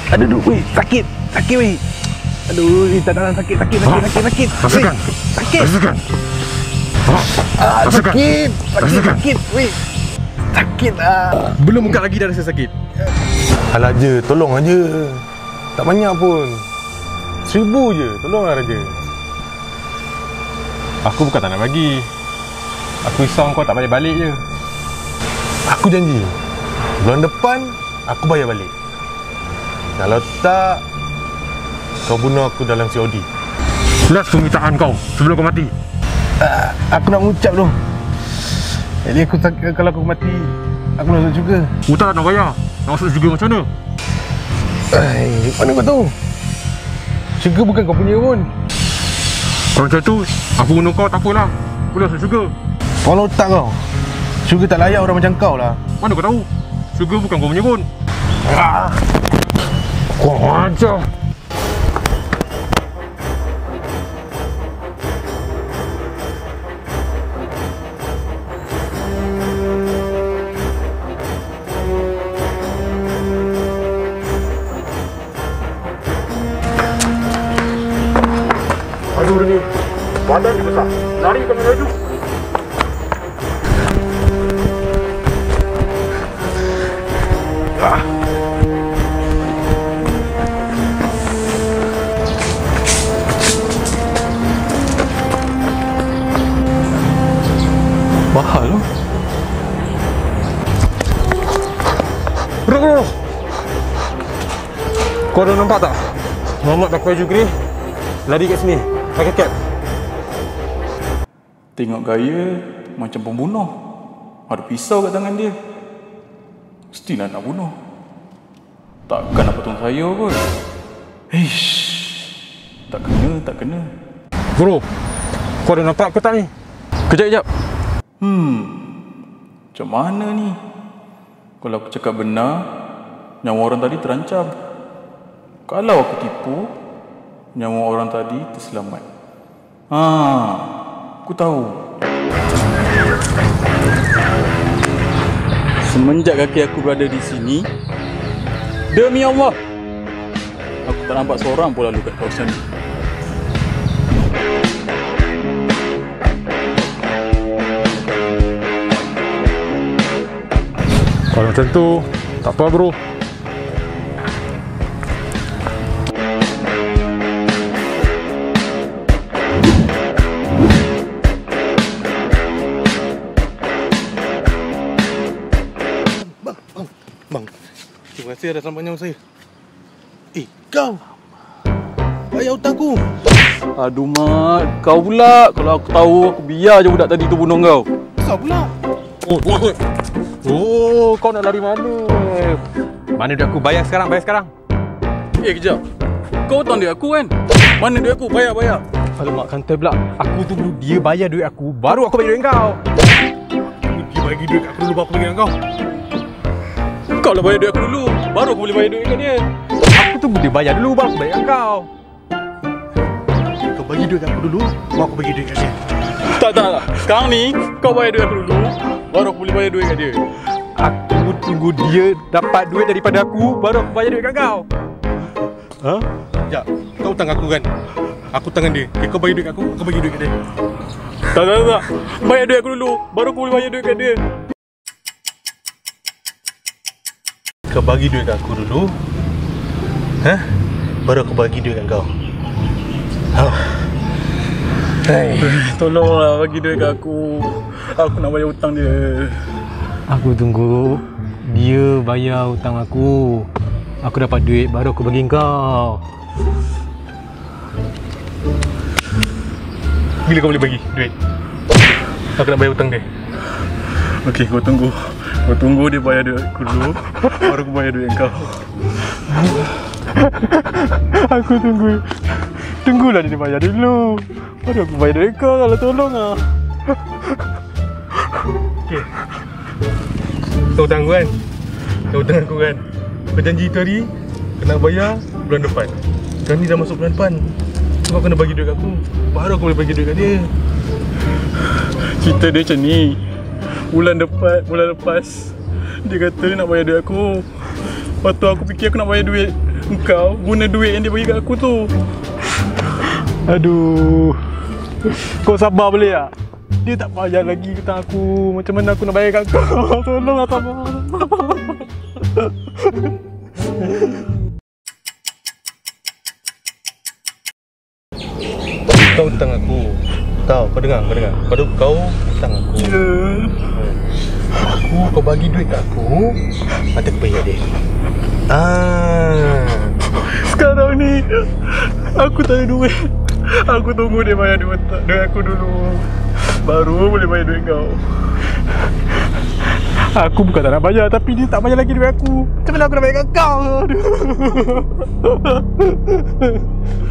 Aduh, weh, sakit, weh. Aduh, tak tahan sakit. Rasakan. Sakit. Rasakan. Sakit, weh. Sakit ah. Belum buka lagi dah rasa sakit. Alah je, tolong aja. Tak banyak pun. 1000 je, tolonglah Raja. Aku bukan tak nak bagi. Aku risau kau tak balik-balik je. Aku janji, bulan depan aku bayar balik. Kalau tak, kau bunuh aku dalam COD. Last permintaan kau sebelum kau mati. Aku nak mengucap tu. Jadi kalau aku mati, aku nak masuk juga. Hutang nak bayar. Nak masuk juga macam mana? Mana kau tahu? Syurga bukan kau punya pun. Kalau macam tu, aku bunuh kau tak apalah. Boleh masuk syurga. Kalau otak kau, syurga tak layak orang macam kau lah. Mana kau tahu? Syurga bukan kau punya pun. Kau ajar. Aduh ni, badan ni besar. Lari kami laju. Mahal tu. Bro. Kau dah nampak tak? Muhammad pakai baju grey. Lari kat sini. Pakai cap. Tengok gaya macam pembunuh. Ada pisau kat tangan dia. Mestilah nak bunuh. Takkan nak potong saya kot. Eish. Tak kena. Bro, kau dah nampak ke tak ni? Kejap. Macam mana ni? Kalau aku cakap benar, nyawa orang tadi terancam. Kalau aku tipu, nyawa orang tadi terselamat. Aku tahu. Semenjak kaki aku berada di sini, demi Allah, aku tak nampak seorang pun lalu kat kawasan ni. Kalau macam tu, tak apa bro. Bang, terima kasih dah selamatkan nyawa saya. Kau bayar hutang aku. Aduh Mat, kau pula. Kalau aku tahu, aku biar je budak tadi tu bunuh kau. Kau pula. Oh, kau nak lari mana? Mana duit aku? Bayar sekarang. Kejap. Kau hutang duit aku kan? Mana duit aku? Bayar. Alamak, kantai pula. Aku tunggu dia bayar duit aku, baru aku bagi duit kau. Dia bagi duit kat aku dulu, baru aku bagi kat kau. Kau lah bayar duit aku dulu, baru aku boleh bayar duit kat dia. Aku tunggu dia bayar dulu, baru aku bayar kau. Kau bagi duit kat aku dulu, baru aku bagi duit kat dia. Tak. Sekarang ni, kau bayar duit aku dulu, baru aku boleh bayar duit kat dia. Aku tunggu dia dapat duit daripada aku, baru aku bayar duit kat kau. Sekejap, kau hutang aku kan? Aku tangan dia. Kau bagi duit kat aku bagi duit kat dia. Tak. Bayar duit aku dulu, baru aku boleh bayar duit kat dia. Kau bagi duit kat aku dulu, baru aku bagi duit kat kau. Tolonglah bagi duit kat aku. Aku nak bayar hutang dia. Aku tunggu dia bayar hutang aku. Aku dapat duit, baru aku bagi kau. Bila kau boleh bagi duit? Aku nak bayar hutang dia. Okey, kau tunggu. Kau tunggu dia bayar duit aku dulu, baru aku bayar duit kau. Aku tunggulah dia bayar dulu, baru aku bayar duit kau. Kalau tolong lah. Okey. Kau hutang aku kan? Kau hutang aku kan? Kau janji itu hari kau nak bayar bulan depan. Sekarang ni dah masuk bulan depan. Kau kena bagi duit kat aku, baru aku boleh bagi duit kat dia. Cerita dia macam ni. Bulan lepas dia kata dia nak bayar duit aku. Lepas tu aku fikir aku nak bayar duit Engkau guna duit yang dia bagi kat aku tu. Aduh. Kau sabar boleh tak? Dia tak bayar lagi hutang aku. Macam mana aku nak bayar kat kau? Tolonglah sabar. Kau hutang aku. Kau dengar. Kau hutang aku. Kau bagi duit kat aku, nanti aku bayar dia. Sekarang ni aku tak ada duit. Aku tunggu dia bayar duit aku dulu, baru boleh bayar duit kau. Aku bukan tak nak bayar, tapi dia tak bayar lagi duit aku. Macam mana aku nak bayar kat kau? Aduh.